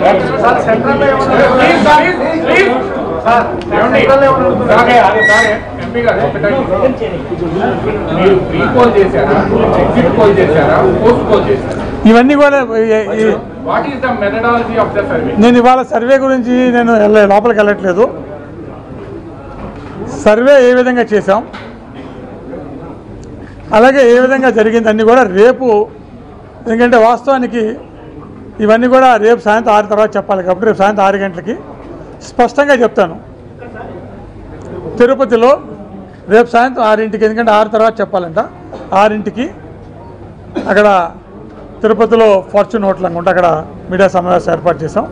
ఇవన్నీ కూడా నేను ఇవాళ సర్వే గురించి నేను లోపలికి వెళ్ళట్లేదు. సర్వే ఏ విధంగా చేశాం, అలాగే ఏ విధంగా జరిగింది అన్నీ కూడా రేపు, ఎందుకంటే వాస్తవానికి ఇవన్నీ కూడా రేపు సాయంత్రం 6 తర్వాత చెప్పాలి కాబట్టి రేపు సాయంత్రం 6 గంటలకి స్పష్టంగా చెప్తాను. తిరుపతిలో రేపు సాయంత్రం 6ంటికి, ఎందుకంటే 6 తర్వాత చెప్పాలంట, 6ంటికి అక్కడ తిరుపతిలో ఫార్చ్యూన్ హోటల్ అనుకుంటే అక్కడ మీడియా సమావేశం ఏర్పాటు చేశాం.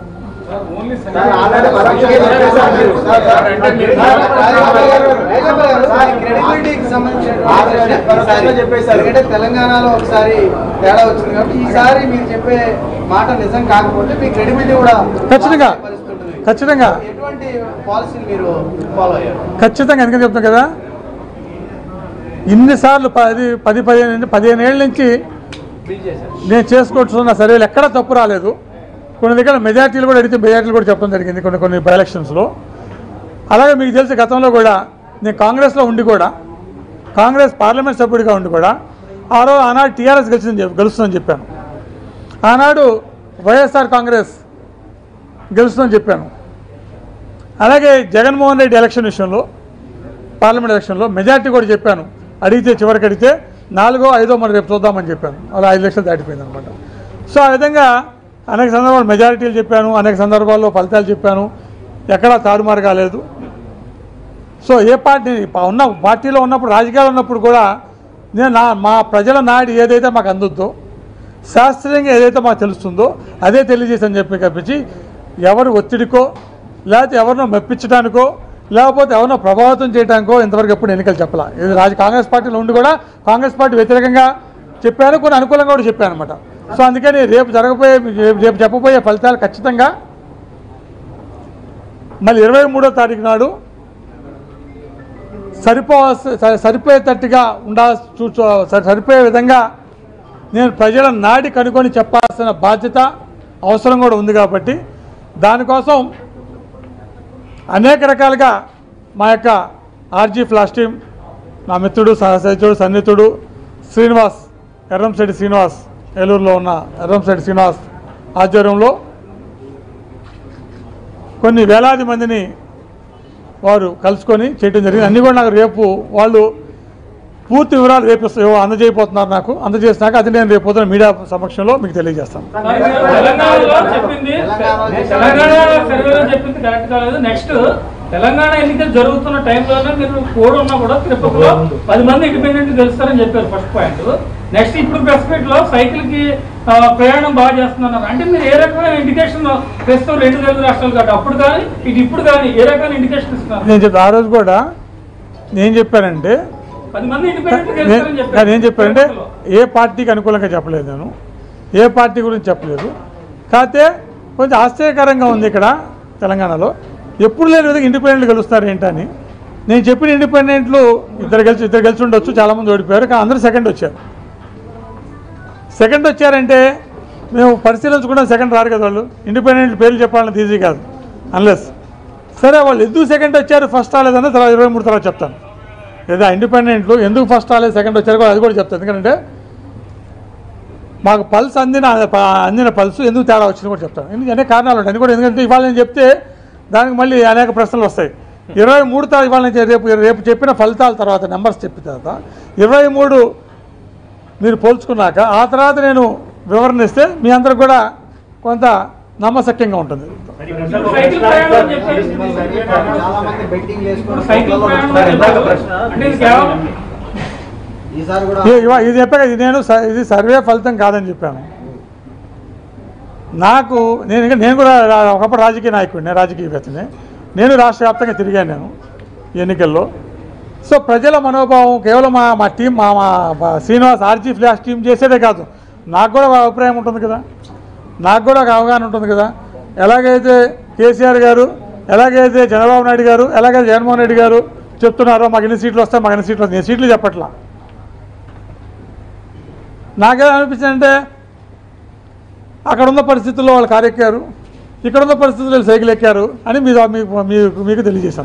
తెలంగాణలో ఒకసారి తేడా వచ్చింది కాబట్టి ఈసారి మీరు చెప్పే మాట నిజం కాకపోతే మీ క్రెడిబిలిటీ కూడా ఖచ్చితంగా ఎటువంటి పాలసీని మీరు ఫాలో అయ్యారు? ఖచ్చితంగా. ఎందుకని చెప్తాం కదా, ఇన్నిసార్లు 15 ఏళ్ళ నుంచి నేను చేసుకుంటున్న సర్వేలు ఎక్కడా తప్పు రాలేదు. కొన్ని దగ్గర మెజార్టీలు కూడా అడిగితే మెజార్టీలు కూడా చెప్పడం జరిగింది కొన్ని బై ఎలక్షన్స్లో. అలాగే మీకు తెలిసి గతంలో కూడా నేను కాంగ్రెస్లో ఉండి కూడా, కాంగ్రెస్ పార్లమెంట్ సభ్యుడిగా ఉండి కూడా ఆనాడు టీఆర్ఎస్ గెలుస్తుందని చెప్పాను, ఆనాడు వైఎస్ఆర్ కాంగ్రెస్ గెలుస్తుందని చెప్పాను. అలాగే జగన్మోహన్ రెడ్డి ఎలక్షన్ విషయంలో, పార్లమెంట్ ఎలక్షన్లో మెజార్టీ కూడా చెప్పాను. చివరికి అడిగితే 4ో 5ో మనం రేపు చూద్దామని చెప్పాను. అలా 5 లక్షలు దాటిపోయింది అనమాట. సో ఆ విధంగా అనేక సందర్భాలు మెజారిటీలు చెప్పాను, అనేక సందర్భాల్లో ఫలితాలు చెప్పాను, ఎక్కడా తారుమారు కాలేదు. సో ఏ పార్టీ ఉన్న పార్టీలో ఉన్నప్పుడు, రాజకీయాలు ఉన్నప్పుడు కూడా నేను మా ప్రజల నాడి ఏదైతే మాకు అందుద్దో, శాస్త్రీయంగా ఏదైతే మాకు తెలుస్తుందో అదే తెలియజేసని కనిపించి ఎవరు ఒత్తిడికో లేకపోతే ఎవరినో మెప్పించడానికో లేకపోతే ఎవరినో ప్రభావితం చేయడానికో ఇంతవరకు ఎప్పుడు ఎన్నికలు చెప్పాల. ఇది కాంగ్రెస్ పార్టీలో ఉండి కూడా కాంగ్రెస్ పార్టీ వ్యతిరేకంగా చెప్పాను, కొన్ని అనుకూలంగా కూడా చెప్పాను అనమాట. సో అందుకని రేపు చెప్పబోయే ఫలితాలు ఖచ్చితంగా మళ్ళీ 23వ తారీఖు నాడు సరిపోయేటట్టుగా సరిపోయే విధంగా నేను ప్రజల నాడి కనుక్కొని చెప్పాల్సిన బాధ్యత అవసరం కూడా ఉంది. కాబట్టి దానికోసం అనేక రకాలుగా మా యొక్క ఆర్జీ ఫ్లాష్ టీమ్, నా మిత్రుడు సహచరుడు సన్నిహితుడు శ్రీనివాస్, ఎర్రంశెట్టి శ్రీనివాస్, ఏలూరులో ఉన్న ఎర్రంశెట్టి శ్రీనివాస్ ఆధ్వర్యంలో కొన్ని వేలాది మందిని వారు కలుసుకొని చేయడం జరిగింది. అన్నీ కూడా నాకు రేపు వాళ్ళు పూర్తి వివరాలు రేపు అందజేయబోతున్నారు. నాకు అందజేసినాక అది నేను రేపు పొద్దున మీడియా సమక్షంలో మీకు తెలియజేస్తాను. తెలంగాణ ఎన్నికలు జరుగుతున్న టైంలోనే మీరు కోడ్ ఉన్నా కూడా తిరుపతిలో 10 మంది ఇండిపెండెంట్ గెలుస్తారని చెప్పారు ఫస్ట్ పాయింట్. నెక్స్ట్ ఇప్పుడు ప్రెస్ మీట్ లో సైకిల్ కి ప్రయాణం బాగా చేస్తున్నారు అంటే మీరు ఏ రకమైన ఇండికేషన్ ప్రస్తుతం 2 తెలుగు రాష్ట్రాలు కాబట్టి అప్పుడు కానీ ఇప్పుడు కానీ ఏ రకమైన ఇండికేషన్ ఇస్తున్నారు? నేను చెప్పి ఆ రోజు కూడా నేను చెప్పానంటే 10 మంది ఇండిపెండెంట్ గెలుస్తారని చెప్పారు. నేను చెప్పానంటే ఏ పార్టీకి అనుకూలంగా చెప్పలేదు, నేను ఏ పార్టీ గురించి చెప్పలేదు. కాకపోతే కొంచెం ఆశ్చర్యకరంగా ఉంది ఇక్కడ తెలంగాణలో ఎప్పుడు లేని విధంగా ఇండిపెండెంట్లు గెలుస్తారు ఏంటని. నేను చెప్పిన ఇండిపెండెంట్లు ఇద్దరు గెలిచి ఉండొచ్చు, చాలామంది ఓడిపోయారు, కానీ అందరూ సెకండ్ వచ్చారు. సెకండ్ వచ్చారంటే మేము పరిశీలించుకుంటాం, సెకండ్ రారు కదా వాళ్ళు. ఇండిపెండెంట్ పేర్లు చెప్పాలన్నది ఈజీ కాదు అన్లెస్. సరే వాళ్ళు ఎందుకు సెకండ్ వచ్చారు ఫస్ట్ రాలేదన్న తర్వాత 23 తర్వాత చెప్తాను. లేదా ఇండిపెండెంట్లు ఎందుకు ఫస్ట్ రాలేదు సెకండ్ వచ్చారు కూడా అది కూడా చెప్తాను. ఎందుకంటే మాకు పల్స్ అందిన పల్స్ ఎందుకు తేడా వచ్చింది కూడా చెప్తాను. అనేక కారణాలు ఉంటాయి. అది కూడా ఎందుకంటే ఇవాళ నేను చెప్తే దానికి మళ్ళీ అనేక ప్రశ్నలు వస్తాయి. 23 తారీఖు ఇవాళ నేను రేపు చెప్పిన ఫలితాల తర్వాత నెంబర్స్ చెప్పిన తర్వాత 23 మీరు పోల్చుకున్నాక ఆ తర్వాత నేను వివరణ ఇస్తే మీ అందరికి కూడా కొంత నమ్మశక్యంగా ఉంటుంది. ఇది చెప్పాక ఇది సర్వే ఫలితం కాదని చెప్పాను. నేను కూడా ఒకప్పుడు రాజకీయ నాయకుడిని, రాజకీయవేత్తని. నేను రాష్ట్ర వ్యాప్తంగా తిరిగాను నేను ఎన్నికల్లో. సో ప్రజల మనోభావం కేవలం మా టీం మా శ్రీనివాస్ ఆర్జీ ఫ్లాష్ టీం చేసేదే కాదు, నాకు కూడా అభిప్రాయం ఉంటుంది కదా, నాకు కూడా ఒక అవగాహన ఉంటుంది కదా. ఎలాగైతే కేసీఆర్ గారు, ఎలాగైతే చంద్రబాబు నాయుడు గారు, ఎలాగైతే జగన్మోహన్ రెడ్డి గారు చెప్తున్నారో మాకు ఎన్ని సీట్లు వస్తాయి, మాకు ఎన్ని సీట్లు వస్తాయి, నేను సీట్లు చెప్పట్లా. నాకేమనిపించిందంటే అక్కడ ఉన్న పరిస్థితుల్లో వాళ్ళు కారెక్కారు, ఇక్కడ ఉన్న పరిస్థితుల్లో సైకిల్ ఎక్కారు అని మీకు తెలియజేశాను.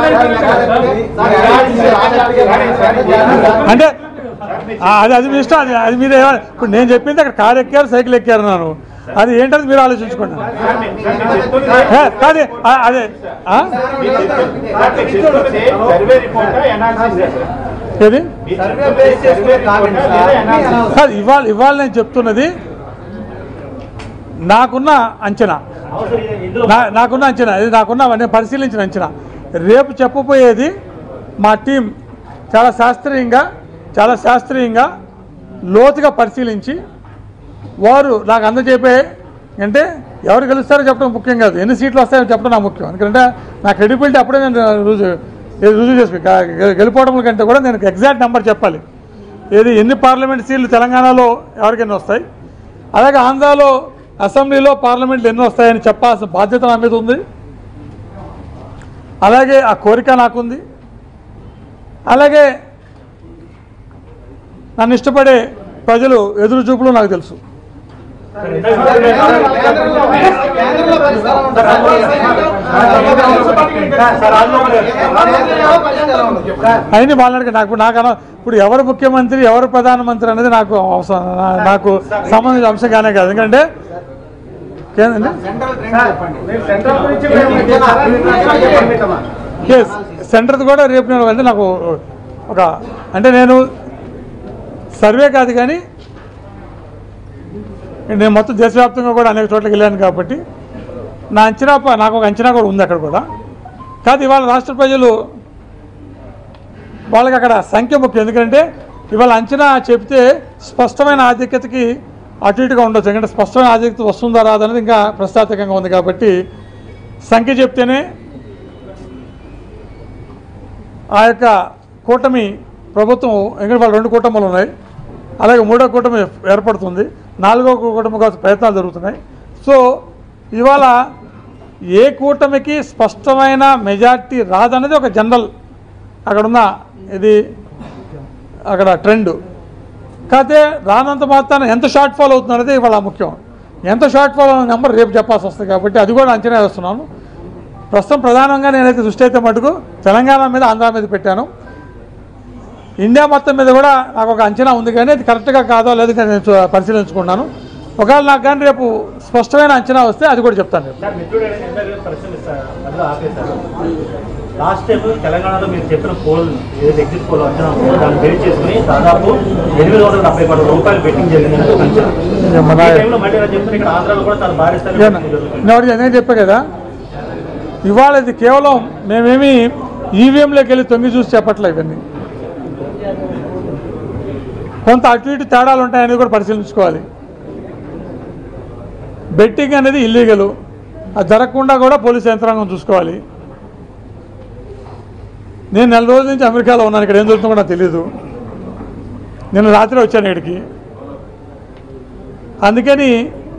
అంటే అది మీ ఇష్టం, అది మీరు ఇప్పుడు నేను చెప్పింది అక్కడ కారు ఎక్కారు సైకిల్ ఎక్కారు అన్నాను, అది ఏంటది మీరు ఆలోచించుకోండి. కాదు అదే ఏది కాదు ఇవాళ నేను చెప్తున్నది నాకున్న అంచనా, ఇది నాకున్న నేను పరిశీలించిన అంచనా. రేపు చెప్పబోయేది మా టీం చాలా శాస్త్రీయంగా లోతుగా పరిశీలించి వారు నాకు అందజేపే, అంటే ఎవరు గెలుస్తారో చెప్పడం ముఖ్యం కాదు, ఎన్ని సీట్లు వస్తాయో చెప్పడం నాకు ముఖ్యం. ఎందుకంటే నా క్రెడిబిలిటీ అప్పుడే నేను రుజువు చేసుకుని గెలిపోవడం కంటే కూడా నేను ఎగ్జాక్ట్ నెంబర్ చెప్పాలి. ఎన్ని పార్లమెంట్ సీట్లు తెలంగాణలో ఎవరికైనా వస్తాయి, అలాగే ఆంధ్రాలో అసెంబ్లీలో పార్లమెంట్లు ఎన్ని వస్తాయని చెప్పాల్సిన బాధ్యత నా మీద ఉంది. అలాగే ఆ కోరిక నాకుంది. అలాగే నన్ను ఇష్టపడే ప్రజలు ఎదురు చూపులు నాకు తెలుసు. అయినా వాళ్ళకి నాకు ఇప్పుడు ఎవరు ముఖ్యమంత్రి ఎవరు ప్రధానమంత్రి అనేది నాకు సంబంధించిన అంశంగానే కాదు. ఎందుకంటే సెంటర్ది కూడా రేపు నేను అంటే నాకు అంటే నేను సర్వే కాదు కానీ నేను మొత్తం దేశవ్యాప్తంగా కూడా అనేక చోట్లకి వెళ్ళాను కాబట్టి నాకు ఒక అంచనా కూడా ఉంది అక్కడ కూడా. కాదు ఇవాళ రాష్ట్ర ప్రజలు వాళ్ళకి అక్కడ సంఖ్య ముఖ్యం. ఎందుకంటే ఇవాళ అంచనా చెప్తే స్పష్టమైన ఆధిక్యతకి అటు ఇటుగా ఉండొచ్చు. ఎందుకంటే స్పష్టమైన ఆధిక్యత వస్తుందా రాదనేది ఇంకా ప్రశ్నార్థకంగా ఉంది కాబట్టి సంఖ్య చెప్తేనే ఆ యొక్క కూటమి ప్రభుత్వం, ఎందుకంటే వాళ్ళు 2 కూటములు ఉన్నాయి, అలాగే 3వ కూటమి ఏర్పడుతుంది, 4వ కూటమి కోసం ప్రయత్నాలు జరుగుతున్నాయి. సో ఇవాళ ఏ కూటమికి స్పష్టమైన మెజార్టీ రాదనేది ఒక జనరల్ అక్కడున్న అక్కడ ట్రెండ్. కాకపోతే రానంత మాత్రాన ఎంత షార్ట్ ఫాల్ అవుతుంది అనేది ఇవాళ ముఖ్యం. ఎంత షార్ట్ ఫాల్ అనే నెంబర్ రేపు చెప్పాల్సి వస్తుంది కాబట్టి అది కూడా అంచనా వేస్తున్నాను. ప్రస్తుతం ప్రధానంగా నేనైతే దృష్టి అయితే మటుకు తెలంగాణ మీద ఆంధ్ర మీద పెట్టాను. ఇండియా మొత్తం మీద కూడా నాకు ఒక అంచనా ఉంది కానీ అది కరెక్ట్గా కాదో లేదు నేను పరిశీలించుకున్నాను. ఒకవేళ నాకు కానీ రేపు స్పష్టమైన అంచనా వస్తే అది కూడా చెప్తాను. లాస్ట్ టైం తెలంగాణలో మీరు చెప్పిన పోల్ ఏదైతే ఎగ్జిట్ పోల్ అంచనా ఉందో దాన్ని బేస్ చేసుకుని దాదాపు 870 కోట్ల రూపాయలు బెట్టింగ్ జరిగిందని ఇక్కడ ఆంధ్రాలో కూడా చాలా భారీ స్థాయిలో నేను చెప్పా కదా, ఇవాళ ఇది కేవలం మేమేమి ఈవీఎంలోకి వెళ్ళి తొంగి చూసి చెప్పట్లే. ఇవన్నీ కొంత అటు ఇటు తేడాలు ఉంటాయనేది కూడా పరిశీలించుకోవాలి. బెట్టింగ్ అనేది ఇల్లీగల్, అది జరగకుండా కూడా పోలీసు యంత్రాంగం చూసుకోవాలి. నేను 4 రోజుల నుంచి అమెరికాలో ఉన్నాను, ఇక్కడ ఏం జరుగుతుందో నాకు తెలీదు. నిన్న రాత్రి వచ్చాను ఇక్కడికి. అందుకని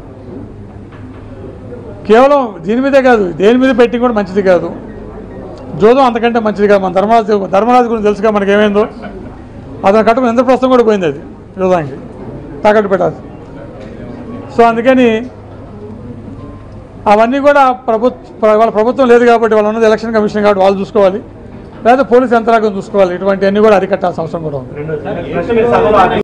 కేవలం దీని మీదే కాదు, దేని మీద బెట్టింగ్ కూడా మంచిది కాదు, జోదం అంతకంటే మంచిది కాదు. మన ధర్మరాజు గురించి తెలుసుగా మనకి ఏమైందో, అతను కట్టుకుని ఇంద్రప్రస్థం కూడా పోయింది అది జోదానికి తాకట్టు పెట్టాలి. సో అందుకని అవన్నీ కూడా వాళ్ళ ప్రభుత్వం లేదు కాబట్టి, వాళ్ళు ఉన్నది ఎలక్షన్ కమిషన్ కాబట్టి వాళ్ళు చూసుకోవాలి, లేదా పోలీస్ యంత్రాంగం చూసుకోవాలి. ఇటువంటివన్నీ కూడా అరికట్టాల్సిన అవసరం కూడా ఉంది.